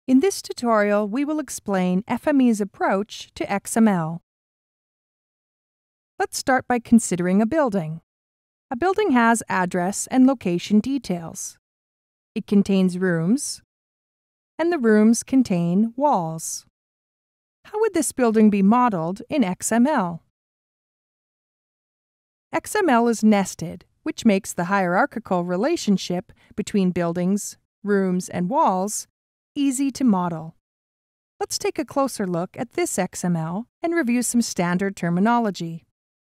In this tutorial, we will explain FME's approach to XML. Let's start by considering a building. A building has address and location details. It contains rooms, and the rooms contain walls. How would this building be modeled in XML? XML is nested, which makes the hierarchical relationship between buildings, rooms, and walls easy to model. Let's take a closer look at this XML and review some standard terminology.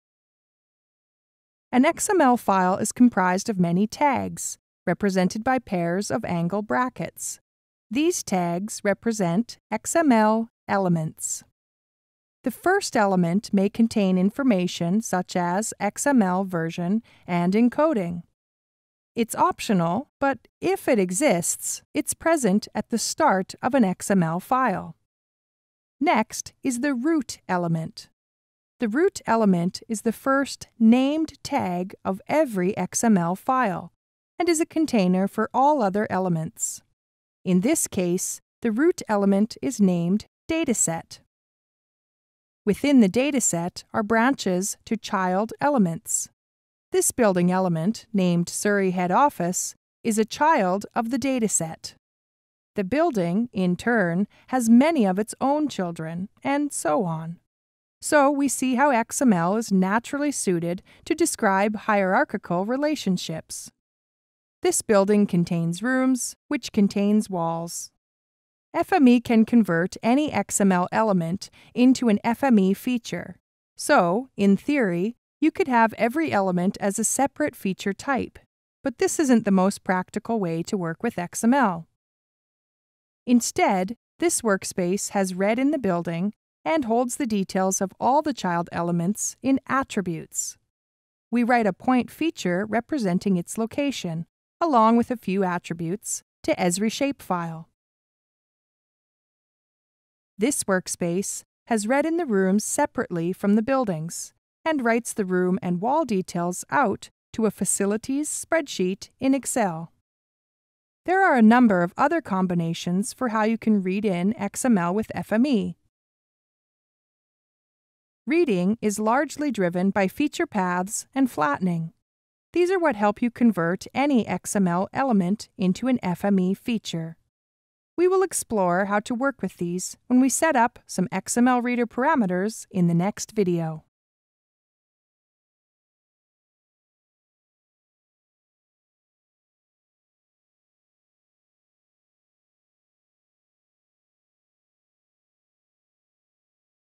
An XML file is comprised of many tags, represented by pairs of angle brackets. These tags represent XML elements. The first element may contain information such as XML version and encoding. It's optional, but if it exists, it's present at the start of an XML file. Next is the root element. The root element is the first named tag of every XML file and is a container for all other elements. In this case, the root element is named dataset. Within the dataset are branches to child elements. This building element, named Surrey Head Office, is a child of the dataset. The building, in turn, has many of its own children, and so on. So we see how XML is naturally suited to describe hierarchical relationships. This building contains rooms, which contains walls. FME can convert any XML element into an FME feature. So, in theory, you could have every element as a separate feature type, but this isn't the most practical way to work with XML. Instead, this workspace has read in the building and holds the details of all the child elements in attributes. We write a point feature representing its location, along with a few attributes, to Esri shapefile. This workspace has read in the rooms separately from the buildings and writes the room and wall details out to a facilities spreadsheet in Excel. There are a number of other combinations for how you can read in XML with FME. Reading is largely driven by feature paths and flattening. These are what help you convert any XML element into an FME feature. We will explore how to work with these when we set up some XML reader parameters in the next video.